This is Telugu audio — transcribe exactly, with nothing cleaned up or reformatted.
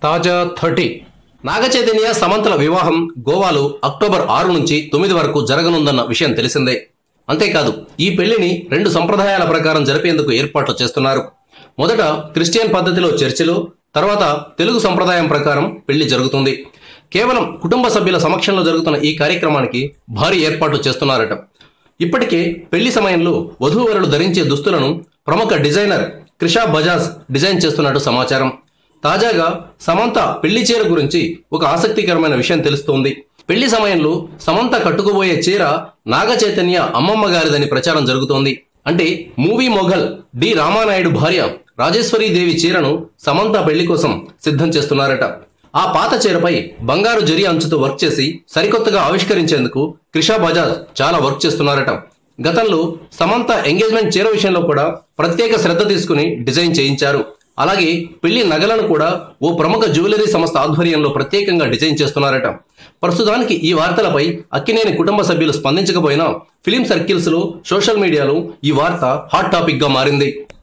తాజా థర్టీ నాగచైతన్య సమంతల వివాహం గోవాలో అక్టోబర్ ఆరు నుంచి తొమ్మిది వరకు జరగనుందన్న విషయం తెలిసిందే. అంతేకాదు ఈ పెళ్లిని రెండు సంప్రదాయాల ప్రకారం జరిపేందుకు ఏర్పాట్లు చేస్తున్నారు. మొదట క్రిస్టియన్ పద్ధతిలో చర్చిలో, తర్వాత తెలుగు సంప్రదాయం ప్రకారం పెళ్లి జరుగుతుంది. కేవలం కుటుంబ సభ్యుల సమక్షంలో జరుగుతున్న ఈ కార్యక్రమానికి భారీ ఏర్పాట్లు చేస్తున్నారట. ఇప్పటికే పెళ్లి సమయంలో వధూవరులు ధరించే దుస్తులను ప్రముఖ డిజైనర్ క్రిషా బజాజ్ డిజైన్ చేస్తున్నట్టు సమాచారం. తాజాగా సమంత పెళ్లి చీర గురించి ఒక ఆసక్తికరమైన విషయం తెలుస్తోంది. పెళ్లి సమయంలో సమంత కట్టుకుపోయే చీర నాగచైతన్య అమ్మమ్మ గారిదని ప్రచారం జరుగుతోంది. అంటే మూవీ మొఘల్ డి రామానాయుడు భార్య రాజేశ్వరీ దేవి చీరను సమంత పెళ్లి కోసం సిద్ధం చేస్తున్నారట. ఆ పాత చీరపై బంగారు జరి అంచుతో వర్క్ చేసి సరికొత్తగా ఆవిష్కరించేందుకు క్రిషా బజాజ్ చాలా వర్క్ చేస్తున్నారట. గతంలో సమంత ఎంగేజ్మెంట్ చీర విషయంలో కూడా ప్రత్యేక శ్రద్ధ తీసుకుని డిజైన్ చేయించారు. అలాగే పెళ్లి నగలను కూడా ఓ ప్రముఖ జ్యువెలరీ సంస్థ ఆధ్వర్యంలో ప్రత్యేకంగా డిజైన్ చేస్తున్నారట. ప్రస్తుతానికి ఈ వార్తలపై అక్కినేని కుటుంబ సభ్యులు స్పందించకపోయినా ఫిలిం సర్కిల్స్ లో, సోషల్ మీడియాలో ఈ వార్త హాట్ టాపిక్ గా మారింది.